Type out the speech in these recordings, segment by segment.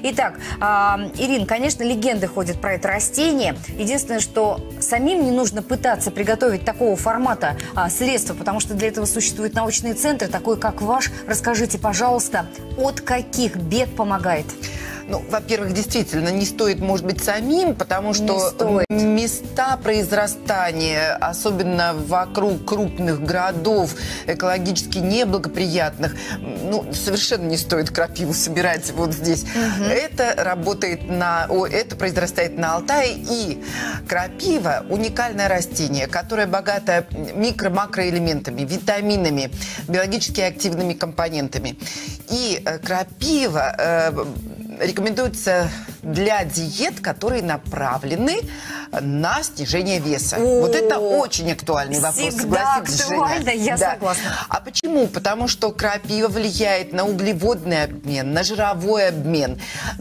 Итак, Ирин, конечно, легенды ходят про это растение. Единственное, что самим не нужно пытаться приготовить такого формата средства, потому что для этого существуют научные центры, такой как ваш. Расскажите, пожалуйста, от каких бед помогает? Ну, во-первых, действительно, не стоит, может быть, самим, потому что места произрастания, особенно вокруг крупных городов, экологически неблагоприятных, ну, совершенно не стоит крапиву собирать вот здесь. Это это произрастает на Алтае, и крапива – уникальное растение, которое богато микро-макроэлементами, витаминами, биологически активными компонентами. И крапива рекомендуется для диет, которые направлены на снижение веса. Вот это очень актуальный вопрос. Всегда актуально, я согласна. А почему? Потому что крапива влияет на углеводный обмен, на жировой обмен,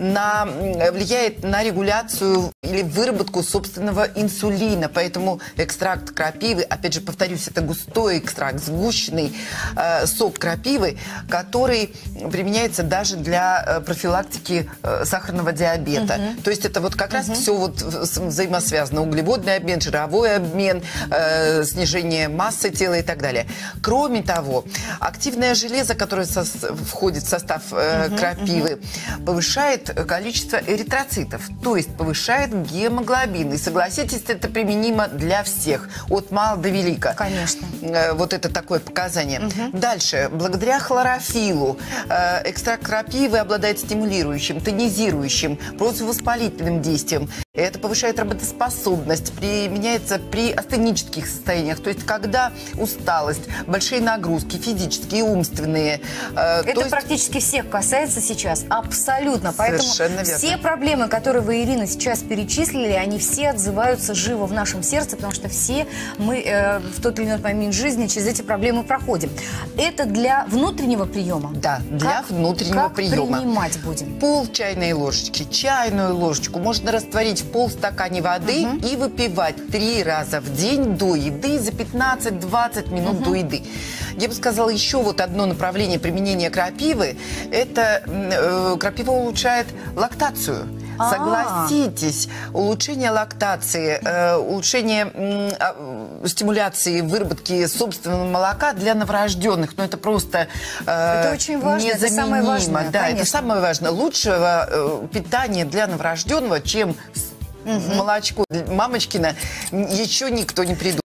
влияет на регуляцию или выработку собственного инсулина. Поэтому экстракт крапивы, опять же, повторюсь, это густой экстракт, сгущенный сок крапивы, который применяется даже для профилактики сахарного диабета. То есть это вот как раз все вот взаимосвязано. Углеводный обмен, жировой обмен, снижение массы тела и так далее. Кроме того, активное железо, которое входит в состав крапивы, повышает количество эритроцитов, то есть повышает гемоглобин. И согласитесь, это применимо для всех, от мала до велика. Конечно. Вот это такое показание. Дальше, благодаря хлорофилу, экстракт крапивы обладает стимулирующим, тонизирующим, противовоспалительным действием. Это повышает работоспособность, применяется при астенических состояниях, то есть когда усталость, большие нагрузки, физические и умственные. Это практически всех касается сейчас, абсолютно. Поэтому все проблемы, которые вы, Ирина, сейчас перечислили, они все отзываются живо в нашем сердце, потому что все мы в тот или иной момент жизни через эти проблемы проходим. Это для внутреннего приема? Да, для внутреннего приема. Как принимать будем? Пол чайной ложечки, чайную ложечку можно растворить в полстакане воды и выпивать 3 раза в день до еды, за 15-20 минут до еды. Я бы сказала, еще вот одно направление применения крапивы – это крапива улучшает лактацию. Согласитесь, улучшение лактации, улучшение стимуляции выработки собственного молока для новорожденных, ну это просто это очень важно, незаменимо. Это самое важное, да, конечно. это самое важное. Лучшего питания для новорожденного, чем молочко мамочкина, еще никто не придумал.